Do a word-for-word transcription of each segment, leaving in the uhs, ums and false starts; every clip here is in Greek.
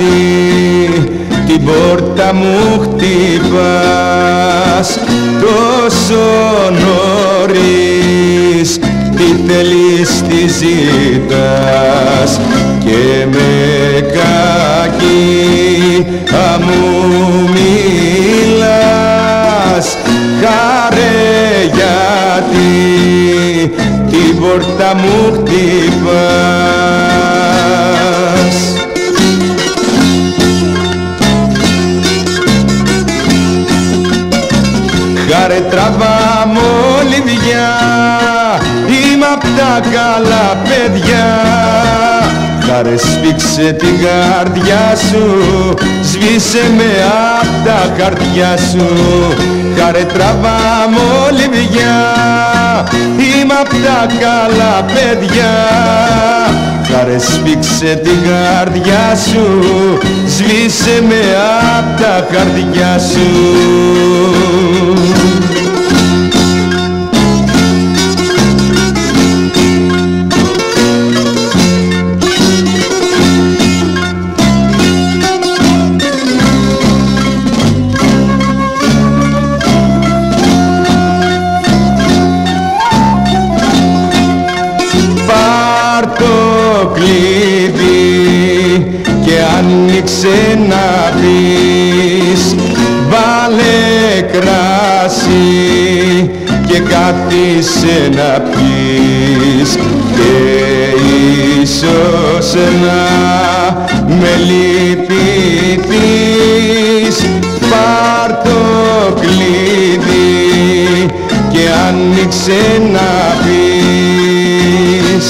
γιατί την πόρτα μου χτυπάς τόσο νωρίς? Τι θέλεις, τι ζητάς και με κακία μου μιλάς? Χαρέ, γιατί την πόρτα μου χτυπάς? Χαρέ, τραβά μολυβιά, είμαι απ' τα καλά παιδιά. Χαρέ, σφίξε την καρδιά σου, σβήσε με απ' τα χαρτιά σου. Χαρέ, τραβά μολυβιά, είμαι απ' τα καλά παιδιά. Χαρέ, σφίξε την καρδιά σου, σβήσε με απ' τα χαρτιά σου. Κλειδί και άνοιξε να πεις, βάλε κράσι και κάθισε να πεις και ίσως να με λυπηθείς. Πάρ' το κλειδί και άνοιξε να πεις.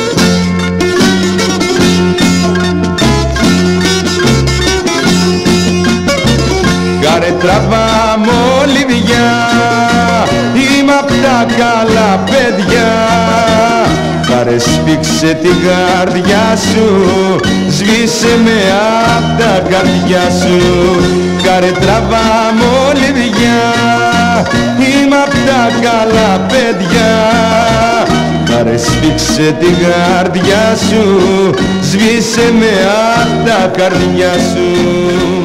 Χαρέ, τραβά μολυβιά, είμαι απ' τα καλά παιδιά. Χαρέ, σφίξε την καρδιά σου, σβήσε με απ' τα καρδιά σου. Χαρέ, τραβά μολυβιά, είμαι απ' τα καλά παιδιά. Χαρέ, σφίξε την καρδιά σου, σβήσε με απ' τα καρδιά σου.